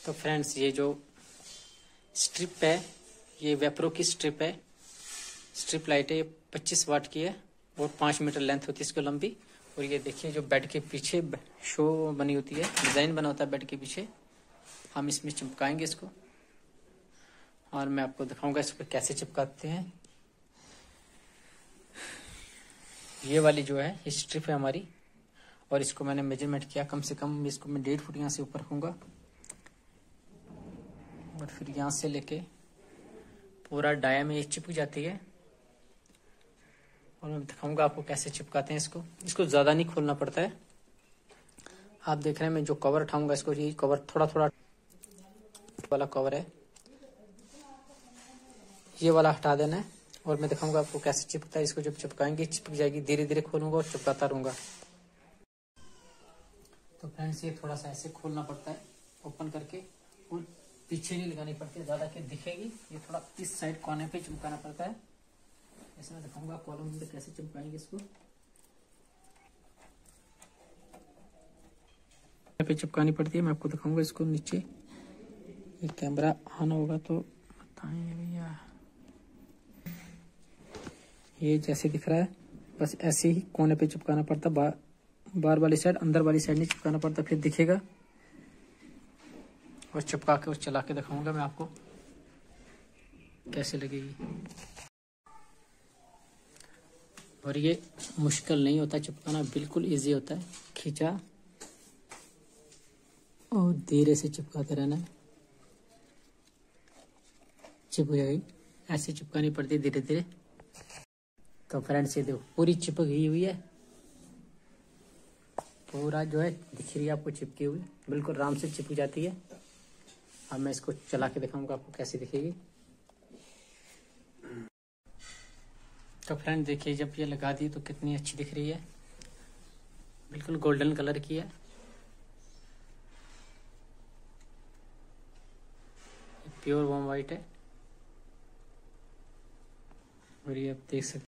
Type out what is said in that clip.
तो फ्रेंड्स, ये जो स्ट्रिप है ये वेप्रो की स्ट्रिप है। स्ट्रिप लाइट है, ये 25 वाट की है और 5 मीटर लेंथ होती है इसको लंबी। और ये देखिए जो बेड के पीछे शो बनी होती है, डिजाइन बना होता है बेड के पीछे, हम इसमें चिपकाएंगे इसको और मैं आपको दिखाऊंगा इसको कैसे चिपकाते हैं। ये वाली जो है ये स्ट्रिप है हमारी और इसको मैंने मेजरमेंट किया, कम से कम इसको मैं 1.5 फुट यहाँ से ऊपर रखूंगा और फिर यहाँ से लेके पूरा डाया में ये चिपक जाती है। और मैं दिखाऊंगा आपको कैसे चिपकाते हैं इसको ज्यादा नहीं खोलना पड़ता है। आप देख रहे हैं मैं जो कवर उठाऊंगा इसको, ये कवर थोड़ा थोड़ा वाला कवर है, ये वाला हटा देना है। और मैं दिखाऊंगा आपको कैसे चिपकता है। इसको जब चिपकाएंगे चिपक जाएगी, धीरे धीरे खोलूंगा और चिपकाता रहूंगा। तो फ्रेंड्स, ये थोड़ा सा ऐसे खोलना पड़ता है ओपन करके, और पीछे नहीं लगानी पड़ती है ज्यादा कि दिखेगी। ये थोड़ा इस साइड कोने पे चिपकाना पड़ता है। ऐसे मैं दिखाऊंगा कॉलम में कैसे चिपकाएंगे इसको। पे चिपकानी पड़ती है, मैं आपको दिखाऊंगा इसको नीचे। ये कैमरा ऑन होगा तो बताएंगे भैया। ये जैसे दिख रहा है बस ऐसे ही कोने पे चिपकाना पड़ता, बाहर वाली साइड, अंदर वाली साइड नहीं चिपकाना पड़ता, फिर दिखेगा। और चिपका के और चला के दिखाऊंगा मैं आपको कैसे लगेगी। और ये मुश्किल नहीं होता चिपकाना, बिल्कुल इजी होता है। खींचा और धीरे से चिपकाते रहना है, चिपक जाएगी। ऐसे चिपकानी पड़ती है धीरे धीरे। तो फ्रेंड्स, ये देखो पूरी चिपक गई हुई है, पूरा जो है दिख रही है आपको चिपकी हुई, बिल्कुल आराम से चिपक जाती है। अब मैं इसको चला के दिखाऊंगा आपको कैसी दिखेगी। तो फ्रेंड देखिए, जब ये लगा दी तो कितनी अच्छी दिख रही है, बिल्कुल गोल्डन कलर की है। प्योर वार्म वाइट है और ये आप देख सकते